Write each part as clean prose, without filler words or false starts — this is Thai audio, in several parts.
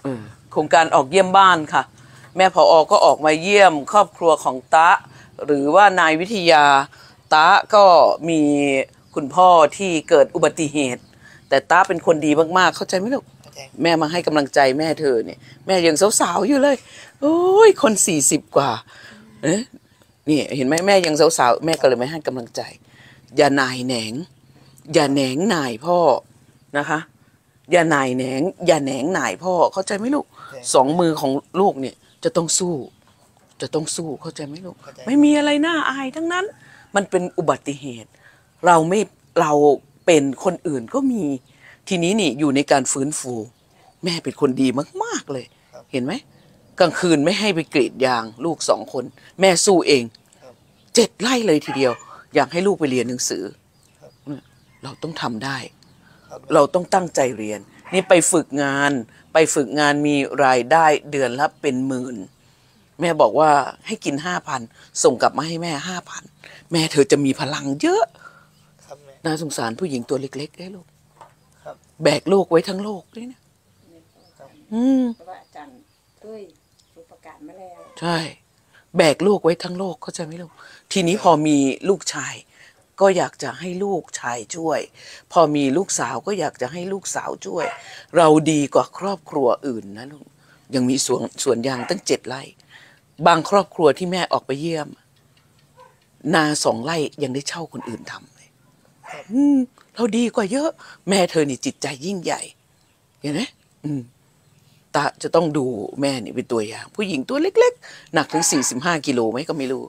โครงการออกเยี่ยมบ้านค่ะแม่ผอ.ก็ออกมาเยี่ยมครอบครัวของตะหรือว่านายวิทยาตะก็มีคุณพ่อที่เกิดอุบัติเหตุแต่ตะเป็นคนดีมากๆเข้าใจไหมลูกแม่มาให้กำลังใจแม่เธอเนี่ยแม่ยังสาวๆอยู่เลยโอ้ยคน40กว่านี่เห็นไหมแม่ยังสาวๆแม่ก็เลยไม่ให้กำลังใจอย่านายแหนงอย่าแหนงนายพ่อนะคะอย่านายแหนงอย่าแหนงนายพ่อเข้าใจไหมลูก2 มือของลูกเนี่ยจะต้องสู้เข้าใจไหมลูกไม่มีอะไรน่าอายทั้งนั้นมันเป็นอุบัติเหตุเราเป็นคนอื่นก็มีทีนี้นี่อยู่ในการฟื้นฟูแม่เป็นคนดีมากๆเลยเห็นไหมกลางคืนไม่ให้ไปกรีดยางลูก2 คนแม่สู้เอง7 ไร่เลยทีเดียวอยากให้ลูกไปเรียนหนังสือเราต้องทำได้เราต้องตั้งใจเรียนนี่ไปฝึกงานมีรายได้เดือนละเป็น10,000แม่บอกว่าให้กิน 5,000 ส่งกลับมาให้แม่ 5,000 แม่เธอจะมีพลังเยอะน่าสงสารผู้หญิงตัวเล็กๆได้ลูกแบกโลกไว้ทั้งโลกด้วยนะเพราะว่าอาจารย์เคยประกาศมาแล้วใช่แบกโลกไว้ทั้งโลกเข้าใจไหมลูกทีนี้พอมีลูกชายก็อยากจะให้ลูกชายช่วยพอมีลูกสาวก็อยากจะให้ลูกสาวช่วยเราดีกว่าครอบครัวอื่นนะลูกยังมีสวนยางตั้ง7 ไร่บางครอบครัวที่แม่ออกไปเยี่ยมนา2 ไร่ยังได้เช่าคนอื่นทำเลยเราดีกว่าเยอะแม่เธอนี่จิตใจยิ่งใหญ่เห็นไหมตาจะต้องดูแม่นี่เป็นตัวอย่างผู้หญิงตัวเล็กๆหนักถึง45 กิโลไหมก็ไม่รู้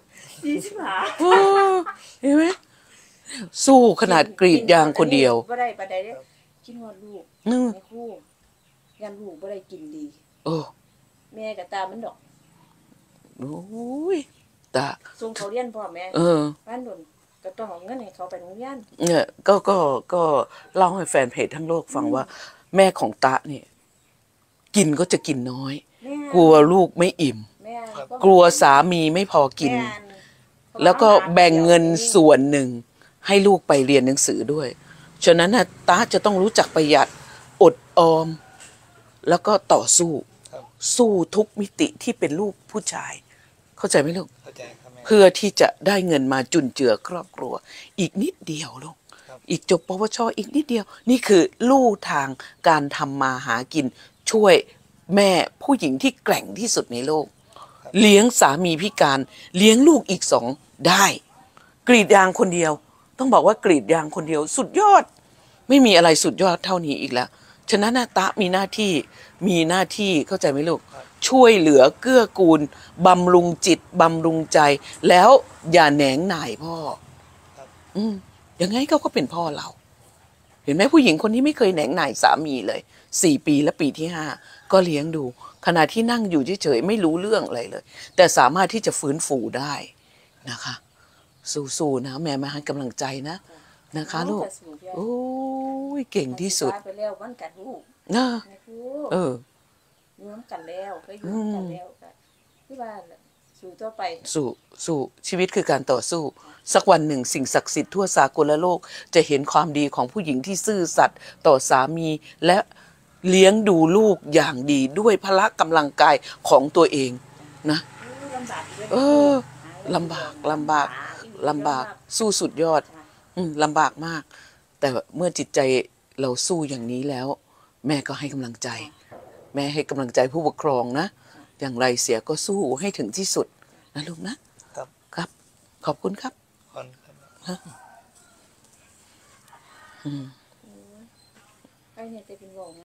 45เห็นไหมสู้ขนาดกรีดยางคนเดียวบ่ได้ปานใดเด้คิดฮอดลูกแม่ครูยันลูกบ่ได้กินดีแม่ก็ตามมันดอกโอ้ยตาส่งเขาเรียนพ่อแม่บ้านดนก็ต้องเอาเงินให้เขาไปโรงเรียนเนี่ยก็เล่าให้แฟนเพจทั้งโลกฟังว่าแม่ของตาเนี่ยกินก็จะกินน้อยกลัวลูกไม่อิ่มกลัวสามีไม่พอกินแล้วก็แบ่งเงินส่วนหนึ่งให้ลูกไปเรียนหนังสือด้วยฉะนั้นนะตาจะต้องรู้จักประหยัดอดออมแล้วก็ต่อสู้ทุกมิติที่เป็นลูกผู้ชายเข้าใจไหมลูกเข้าใจครับแม่เพื่อที่จะได้เงินมาจุนเจือครอบครัวอีกนิดเดียวลูกอีกจบปวชอีกนิดเดียวนี่คือลู่ทางการทำมาหากินช่วยแม่ผู้หญิงที่แกร่งที่สุดในโลกเลี้ยงสามีพิการเลี้ยงลูกอีก2ได้กรีดยางคนเดียวต้องบอกว่ากรีดยางคนเดียวสุดยอดไม่มีอะไรสุดยอดเท่านี้อีกแล้วฉะนั้นตะมีหน้าที่เข้าใจไหมลูกช่วยเหลือเกื้อกูลบำรุงจิตบำรุงใจแล้วอย่าแหนงหน่ายพ่อยังไงเขาก็เป็นพ่อเราเห็นไหมผู้หญิงคนนี้ไม่เคยแหนงหน่ายสามีเลย4 ปีและปีที่5ก็เลี้ยงดูขณะที่นั่งอยู่เฉยๆไม่รู้เรื่องอะไรเลยแต่สามารถที่จะฟื้นฟูได้นะคะสู้ๆนะแม่มาให้กำลังใจนะคะลูกโอ้ยเก่งที่สุดไปแล้วมันกัดลูกอยู่น้ำกันแล้วก็อยู่น้ำกันแล้วที่บ้านสู้ต่อไปสู้ชีวิตคือการต่อสู้สักวันหนึ่งสิ่งศักดิ์สิทธิ์ทั่วสากลโลกจะเห็นความดีของผู้หญิงที่ซื่อสัตย์ต่อสามีและเลี้ยงดูลูกอย่างดีด้วยพละกำลังกายของตัวเองนะลำบากสู้สุดยอดลำบากมากแต่เมื่อจิตใจเราสู้อย่างนี้แล้วแม่ก็ให้กำลังใจแม่ให้กำลังใจผู้ปกครองนะอย่างไรเสียก็สู้ให้ถึงที่สุดนะลูกนะครับขอบคุณครับไอ้เนี่ยจะเป็นวง